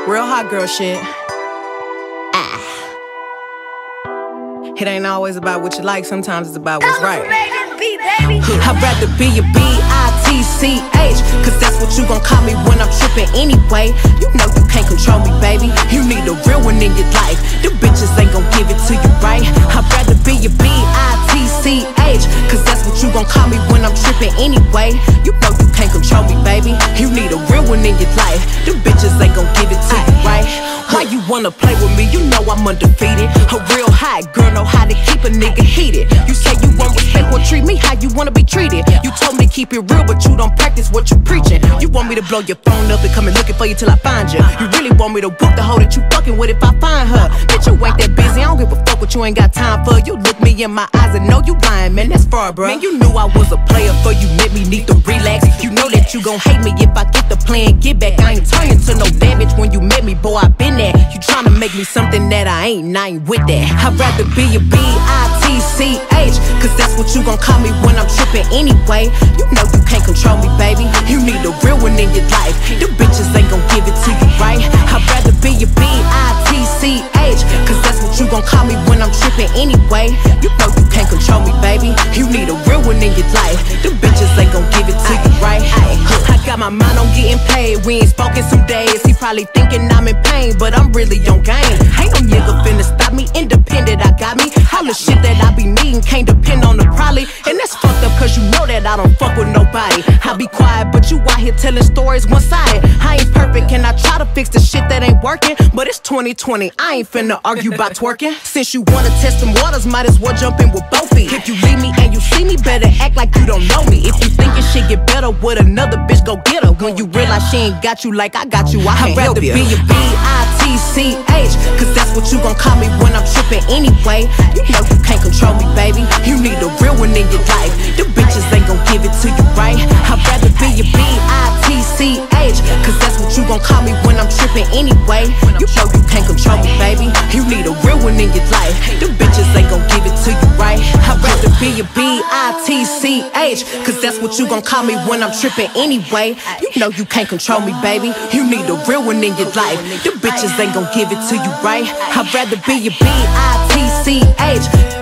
Real hot girl shit. It ain't always about what you like, sometimes it's about what's right. I'd rather be a B.i.t.c.h, cause that's what you gon' call me when I'm trippin' anyway. You know you can't control me, baby. You need a real one in your life. The bitches ain't gon' give it to you, right? I'd rather be a B.i.t.c.h, cause that's what you gon' call me when I'm trippin' anyway. You know you can't control me, baby. You need a real one in your life. The bitches ain't gon' give it to you, right? Why you wanna play with me? You know I'm undefeated. A real hot girl know how to keep a nigga heated. You say you want respect, well treat me how you wanna be treated. You told me to keep it real, but you don't practice what you preaching. You want me to blow your phone up and come and looking for you till I find you. You really want me to whoop the hoe that you fucking with if I find her. Bitch, you ain't that busy, I don't give a fuck what you ain't got time for. You look me in my eyes and know you lying, man, that's far, bro. Man, you knew I was a player for you, met me, need to relax. You know that you gon' hate me if I get the plan, get back. I ain't turning to no damage when you met me, boy, I been there. You tryna make me something that I ain't with that. I'd rather be a B.i.t.c.h, cause that's what you gon' call me when I'm trippin' anyway. You know you can't control me, baby. You need a real one in your life. The bitches ain't gon' give it to you, right? I'd rather be a B.i.t.c.h, cause that's what you gon' call me when I'm trippin' anyway. You know you can't control me, baby. You need a real one in your life. The bitches ain't gon' give it to you, right? I got my mind on getting paid. We ain't spoken some days. He probably thinking I'm in pain, but I'm really on game. Ain't no nigga finna stop me. Independent, I got me. All the shit that I be needing can't depend on the probably. And that's fucked up cause you know that I don't fuck with nobody. I be quiet, but you out here telling stories one-sided. I ain't perfect and I try to fix the shit that ain't working, but it's 2020, I ain't finna argue about twerking. Since you wanna test them waters, might as well jump in with both feet. If you leave me and you see me, better act like you don't know me. If you think your shit get better with another bitch, go get her. When you realize she ain't got you like I got you, I'd rather be a B.i.t.c.h, cause that's what you gon' call me when I'm trippin' anyway. You know you can't control me, baby. You need a real one in your life. The bitches ain't gon' give it to you, right? I'd rather be a B.i.t.c.h, cause that's what you gon' call me when I'm trippin' anyway. You know you can't control me, baby. You need a real one in your life. The bitches ain't gon' give it to you, right? I'd rather be a B.i.t.c.h, cause that's what you gon' call me when I'm trippin' anyway. You know you can't control me, baby. You need a real one in your life. The bitches ain't gon' give it to you, right? I'd rather be a B.i.t.c.h.